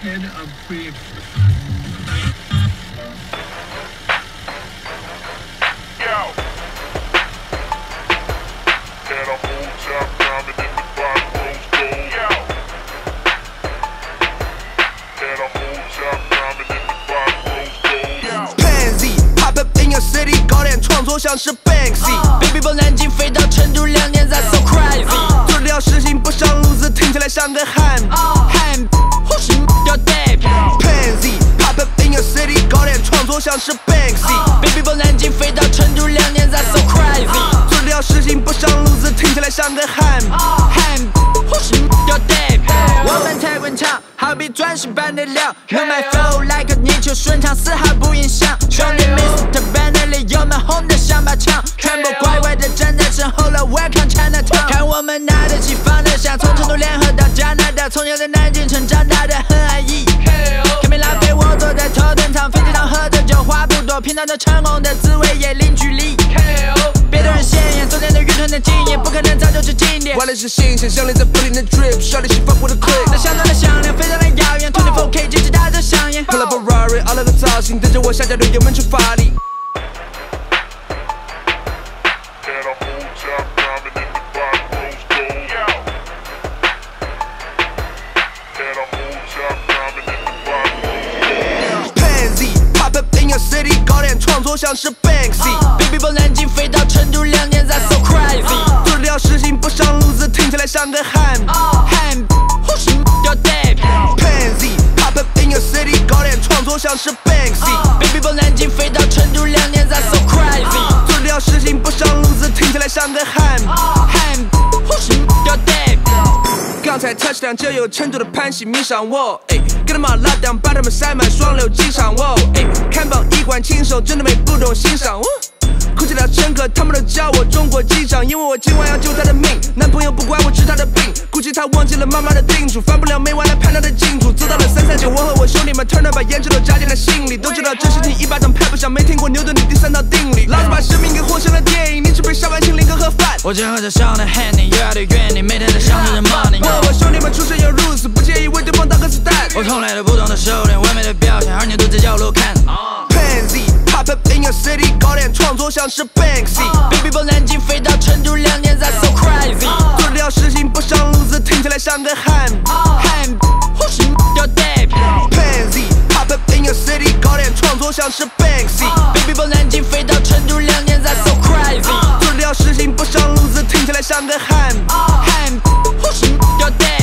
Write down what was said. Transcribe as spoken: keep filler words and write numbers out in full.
head of beef. Yo. Had a whole top diamond in the box, rose gold. Yo. Had a whole top diamond in the box, rose gold. Yo. Pansy pop up in your city， 搞点创作像是 Banksy。Baby 从南京飞到成都两年，that's so crazy。做料实行不上路子，听起来像个汉汉，或是要 Dave。Pansy pop up in your city， 搞点创作像是 Banksy。Baby 从南京飞到成都两年，that's so crazy。做料实行不上路子，听起来像个汉汉，或是要 Dave。我们太滚烫，好比钻石般的亮，能买 flow like 泥鳅顺畅，丝毫不影响。兄弟 ，Mister Bentley 油门轰得像把枪，全部乖乖的站在身后了 ，Welcome Chinatown。看我们拿得起放得下，从成都联合到加拿大，从小在南京城长大的很安逸。看没浪费我坐在头等舱，飞机上喝的酒话不多，品尝着成功的滋味也零距离。别的人显眼，昨天的乐团的经验不可能早就是经典。玩的是新鲜，项链在不停的 drip， 小弟喜欢我的 click。那镶钻的项链非常的耀眼 ，twenty four K 阶级大的香烟。Pull up Ferrari， all of the造型，等着我下脚对油门去发力。 Had a whole top diamond in the box, rose gold. Yo. Had a whole top diamond in the box, rose gold. Pansy pop up in your city， 搞点创作像是 Banksy。Baby 从南京飞到成都两年，that's so crazy。做料实行不上路子，听起来像个汉汉，或是要 Dave。Pansy pop up in your city， 搞点创作像是 Banksy。Baby 从南京飞到成都两年，that's so crazy。做料实行不上路子，听起来像个汉汉，或是要 Dave。刚才 touchdown 就有成都的潘喜迷上我，哎，给他们 lock down， 把他们塞满双流机场，我，哎，看榜一管亲手，真的没不懂欣赏，我。空气的乘客，他们都叫我中国机长，因为我今晚要救他的命。男朋友不管我治他的病，估计他忘记了妈妈的叮嘱，翻不了每晚来盼他的进度。走到了三三九，我和我兄弟们 turn up， 把胭脂都扎进了心里。都知道这事情一巴掌拍不响，没听过牛顿的第三道定理。老子把生命给活成了电影，你只配上班请领个盒饭。 我正喝着上的 Henny， 优雅的约你，每天在想着 money。 我和兄弟们出生有入死，不介意为对方当个子弹。 我从来都不懂得收敛，完美的表现，而你都在角落看。 Pansy pop up in your city， 搞点创作像是 Banksy。Baby 从南京飞到成都两年，that's so crazy。做料实行不上路子，听起来像个汉汉，或是要 Dave。Pansy pop up in your city， 搞点创作像是 Banksy。Baby 从南京飞到成都两年，that's so crazy。做料实行不上路子，听起来像个汉汉，或是要 Dave。